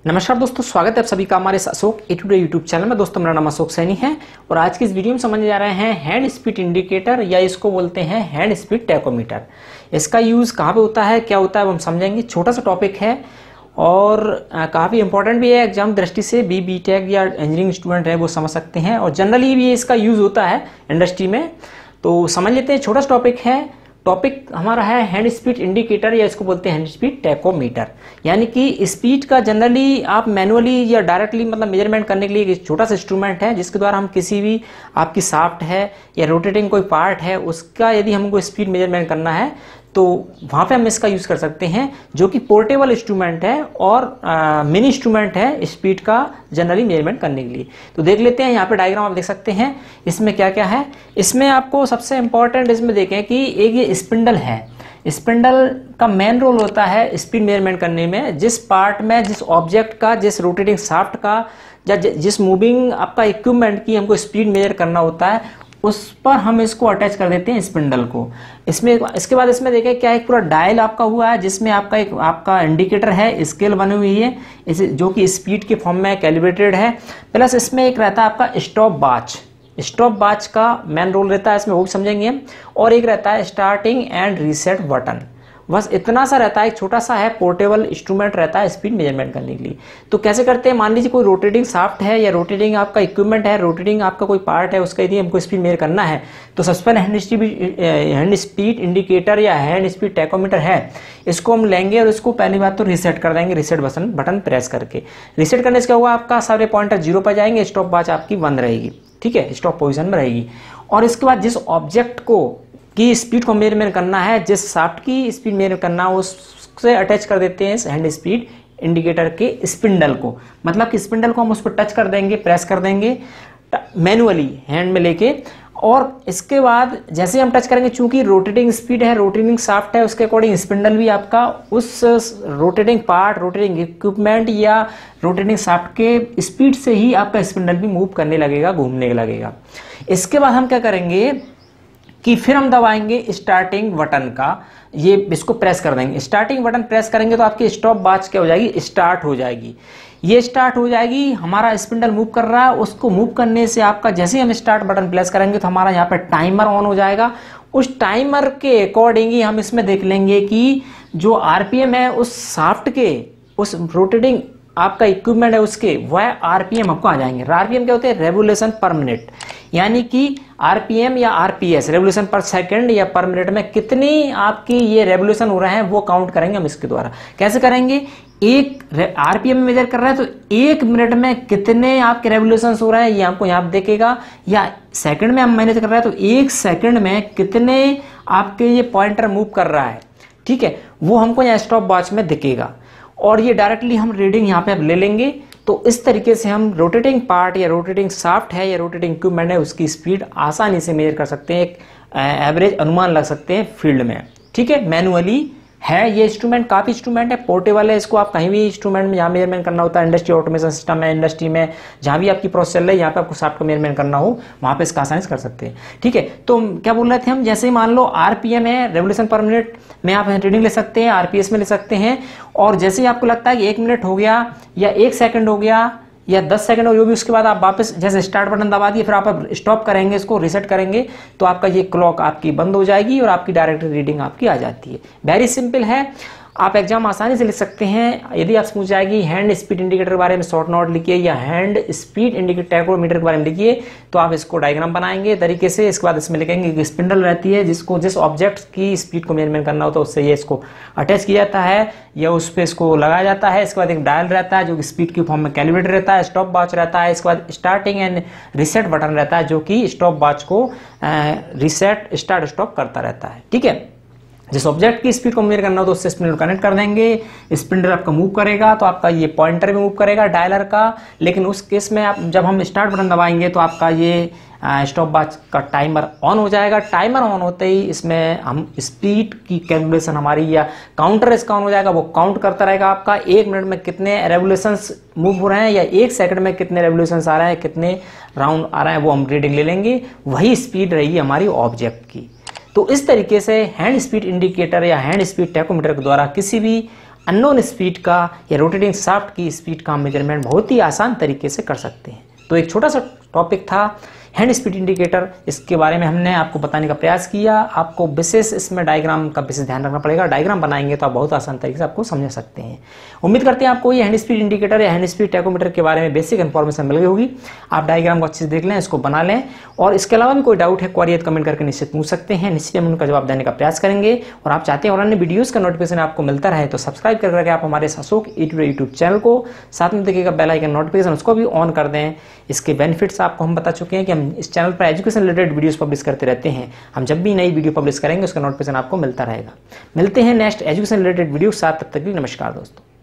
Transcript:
नमस्कार दोस्तों, स्वागत है आप सभी का हमारे अशोक एटूटोर यूट्यूब चैनल में। दोस्तों, मेरा नाम अशोक सैनी है और आज की इस वीडियो में समझने जा रहे हैं हैंड स्पीड इंडिकेटर या इसको बोलते हैं हैंड स्पीड टैकोमीटर। इसका यूज़ कहाँ पे होता है, क्या होता है, वो हम समझेंगे। छोटा सा टॉपिक है और काफ़ी इंपॉर्टेंट भी है एग्जाम दृष्टि से। बी टेक या इंजीनियरिंग स्टूडेंट है वो समझ सकते हैं और जनरली भी इसका यूज़ होता है इंडस्ट्री में। तो समझ लेते हैं, छोटा सा टॉपिक है। टॉपिक हमारा है हैंड स्पीड इंडिकेटर या इसको बोलते हैं हैंड स्पीड टैकोमीटर। यानी कि स्पीड का जनरली आप मैनुअली या डायरेक्टली मतलब मेजरमेंट करने के लिए एक छोटा सा इंस्ट्रूमेंट है जिसके द्वारा हम किसी भी आपकी शाफ्ट है या रोटेटिंग कोई पार्ट है उसका यदि हमको स्पीड मेजरमेंट करना है तो वहाँ पे हम इसका यूज़ कर सकते हैं, जो कि पोर्टेबल इंस्ट्रूमेंट है और मिनी इंस्ट्रूमेंट है स्पीड का जनरली मेजरमेंट करने के लिए। तो देख लेते हैं, यहाँ पे डायग्राम आप देख सकते हैं इसमें क्या क्या है। इसमें आपको सबसे इंपॉर्टेंट इसमें देखें कि एक ये स्पिंडल है। स्पिंडल का मेन रोल होता है स्पीड मेजरमेंट करने में। जिस पार्ट में, जिस ऑब्जेक्ट का, जिस रोटेटिंग शाफ्ट का या जिस मूविंग आपका इक्विपमेंट की हमको स्पीड मेजर करना होता है उस पर हम इसको अटैच कर देते हैं स्पिंडल को। इसमें इसके बाद इसमें देखें क्या एक पूरा डायल आपका हुआ है जिसमें आपका इंडिकेटर है, स्केल बनी हुई है इसे, जो कि स्पीड के फॉर्म में कैलिब्रेटेड है। प्लस इसमें एक रहता है आपका स्टॉप वॉच। स्टॉप वॉच का मेन रोल रहता है इसमें, वो भी समझेंगे हम। और एक रहता है स्टार्टिंग एंड रीसेट बटन। बस इतना सा रहता है, एक छोटा सा है पोर्टेबल इंस्ट्रूमेंट रहता है स्पीड मेजरमेंट करने के लिए। तो कैसे करते हैं, मान लीजिए कोई रोटेटिंग शाफ्ट है या रोटेटिंग आपका इक्विपमेंट है, रोटेटिंग आपका कोई पार्ट है, उसका यदि हमको स्पीड मेजर करना है तो सबसे पहले हैंड स्पीड इंडिकेटर या हैंड स्पीड टैकोमीटर है, इसको हम लेंगे और इसको पहली बात तो रीसेट कर देंगे, रीसेट बटन प्रेस करके। रीसेट करने से क्या होगा, आपका सारे पॉइंटर 0 पर जाएंगे, स्टॉप वॉच आपकी बंद रहेगी, ठीक है, स्टॉप पोजिशन में रहेगी। और इसके बाद जिस ऑब्जेक्ट को की स्पीड को मेजरमेंट करना है, जिस शाफ्ट की स्पीड मेजर करना है, उससे अटैच कर देते हैं हैंड स्पीड इंडिकेटर के स्पिंडल को। मतलब कि स्पिंडल को हम उस पर टच कर देंगे, प्रेस कर देंगे मैनुअली हैंड में लेके। और इसके बाद जैसे हम टच करेंगे, चूंकि रोटेटिंग स्पीड है, रोटेटिंग शाफ्ट है, उसके अकॉर्डिंग स्पिंडल भी आपका उस रोटेटिंग पार्ट, रोटेटिंग इक्विपमेंट या रोटेटिंग शाफ्ट के स्पीड से ही आपका स्पिंडल भी मूव करने लगेगा, घूमने लगेगा। इसके बाद हम क्या करेंगे कि फिर हम दबाएंगे स्टार्टिंग बटन का, ये इसको प्रेस कर देंगे। स्टार्टिंग बटन प्रेस करेंगे तो आपकी स्टॉप वॉच क्या हो जाएगी, स्टार्ट हो जाएगी। ये स्टार्ट हो जाएगी, हमारा स्पिंडल मूव कर रहा है, उसको मूव करने से आपका जैसे ही हम स्टार्ट बटन प्रेस करेंगे तो हमारा यहाँ पे टाइमर ऑन हो जाएगा। उस टाइमर के अकॉर्डिंग ही हम इसमें देख लेंगे कि जो आरपीएम है उस शाफ्ट के, उस रोटेटिंग आपका इक्विपमेंट है उसके, वह आरपीएम आपको आ जाएंगे। आरपीएम क्या होते हैं, रेवोल्यूशन पर मिनट। यानी कि आरपीएम या आरपीएस, रेवोल्यूशन पर सेकंड या पर मिनट में कितनी आपकी ये रेवोल्यूशन हो रहे हैं वो काउंट करेंगे हम इसके द्वारा। कैसे करेंगे, एक आरपीएम में मेजर कर रहा है तो 1 मिनट में कितने आपके रेवोल्यूशन हो रहे हैं ये हमको यहाँ देखेगा, या सेकंड में हम मैनेज कर रहे हैं तो 1 सेकंड में कितने आपके ये पॉइंटर मूव कर रहा है, ठीक है, वो हमको यहाँ स्टॉप वॉच में दिखेगा। और ये डायरेक्टली हम रीडिंग यहाँ पे अब ले लेंगे। तो इस तरीके से हम रोटेटिंग पार्ट या रोटेटिंग शाफ्ट है या रोटेटिंग इक्विपमेंट है उसकी स्पीड आसानी से मेजर कर सकते हैं, एक एवरेज अनुमान लग सकते हैं फील्ड में, ठीक है। मैनुअली है ये इंस्ट्रूमेंट, काफ़ी इंस्ट्रूमेंट है, पोर्टेबल है। इसको आप कहीं भी इंस्ट्रूमेंट में जहाँ मेजरमेंट करना होता है, इंडस्ट्री ऑटोमेशन सिस्टम है, इंडस्ट्री में जहाँ भी आपकी प्रोसेस चल रही है, यहाँ पे आपको शाफ्ट को मेजरमेंट करना हो वहाँ पे इसका आसानी से कर सकते हैं, ठीक है। तो क्या बोल रहे थे हम, जैसे ही मान लो आरपीएम है, रेवोल्यूशन पर मिनट में आप रीडिंग ले सकते हैं, आरपीएस में ले सकते हैं। और जैसे ही आपको लगता है कि 1 मिनट हो गया या 1 सेकंड हो गया या 10 सेकंड हो, जो भी, उसके बाद आप वापस जैसे स्टार्ट बटन दबा दिए, फिर आप स्टॉप करेंगे, इसको रीसेट करेंगे तो आपका ये क्लॉक आपकी बंद हो जाएगी और आपकी डायरेक्ट रीडिंग आपकी आ जाती है। वेरी सिंपल है, आप एग्जाम आसानी से लिख सकते हैं। यदि आप पूछ जाएगी हैंड स्पीड इंडिकेटर के बारे में शॉर्ट नोट लिखिए या हैंड स्पीड इंडिकेटर टैकोमीटर के बारे में लिखिए, तो आप इसको डायग्राम बनाएंगे तरीके से। इसके बाद इसमें लिखेंगे कि स्पिंडल रहती है जिसको जिस ऑब्जेक्ट की स्पीड को मेजरमेंट करना होता है उससे ये इसको अटैच किया जाता है या उस पर इसको लगाया जाता है। इसके बाद एक डायल रहता है जो कि स्पीड के फॉर्म में कैलिब्रेटर रहता है, स्टॉप वॉच रहता है। इसके बाद स्टार्टिंग एंड रीसेट बटन रहता है जो कि स्टॉप वॉच को रीसेट स्टार्ट स्टॉप करता रहता है, ठीक है। जिस ऑब्जेक्ट की स्पीड को मेजर करना हो तो उससे स्पिंडल कनेक्ट कर देंगे, स्पिंडल आपका मूव करेगा तो आपका ये पॉइंटर भी मूव करेगा डायलर का। लेकिन उस केस में आप जब हम स्टार्ट बटन दबाएंगे तो आपका ये स्टॉप वॉच का टाइमर ऑन हो जाएगा। टाइमर ऑन होते ही इसमें हम स्पीड की कैलकुलेशन हमारी या काउंटर इसका ऑन हो जाएगा, वो काउंट करता रहेगा आपका 1 मिनट में कितने रेवोल्यूशंस मूव हो रहे हैं या 1 सेकंड में कितने रेवोल्यूशंस आ रहे हैं, कितने राउंड आ रहे हैं, वो हम रीडिंग ले लेंगे। वही स्पीड रहेगी हमारी ऑब्जेक्ट की। तो इस तरीके से हैंड स्पीड इंडिकेटर या हैंड स्पीड टैकोमीटर के द्वारा किसी भी अननोन स्पीड का या रोटेटिंग शाफ्ट की स्पीड का मेजरमेंट बहुत ही आसान तरीके से कर सकते हैं। तो एक छोटा सा टॉपिक था हैंड स्पीड इंडिकेटर, इसके बारे में हमने आपको बताने का प्रयास किया। आपको विशेष इसमें डायग्राम का विशेष ध्यान रखना पड़ेगा, डायग्राम बनाएंगे तो आप बहुत आसान तरीके से आपको समझ सकते हैं। उम्मीद करते हैं आपको ये हैंड स्पीड इंडिकेटर या हैंड स्पीड टैकोमीटर के बारे में बेसिक इन्फॉर्मेशन मिल गई होगी। आप डायग्राम को अच्छे से देख लें, इसको बना लें, और इसके अलावा भी कोई डाउट है क्वारी कमेंट करके निश्चित पूछ सकते हैं, निश्चित हम उनका जवाब देने का प्रयास करेंगे। और आप चाहते हैं और अन्य वीडियोस का नोटिफिकेशन आपको मिलता रहे तो सब्सक्राइब करके आप हमारे अशोक ETUTOR यूट्यूब चैनल को, साथ में देखिएगा बेल आइकन नोटिफिकेशन उसको भी ऑन कर दें। इसके बेनिफिट्स आपको हम बता चुके हैं कि हम इस चैनल पर एजुकेशन रिलेटेड वीडियोस पब्लिश करते रहते हैं। हम जब भी नई वीडियो पब्लिश करेंगे उसका नोटिफिकेशन आपको मिलता रहेगा। मिलते हैं नेक्स्ट एजुकेशन रिलेटेड वीडियो के साथ, तब तक के लिए नमस्कार दोस्तों।